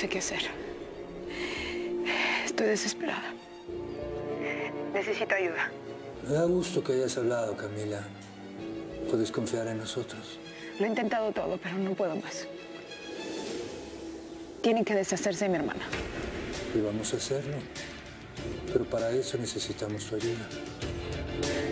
sé qué hacer. Estoy desesperada. Necesito ayuda. Me da gusto que hayas hablado, Camila. Puedes confiar en nosotros. Lo he intentado todo, pero no puedo más. Tienen que deshacerse de mi hermana. Y vamos a hacerlo. Pero para eso necesitamos tu ayuda.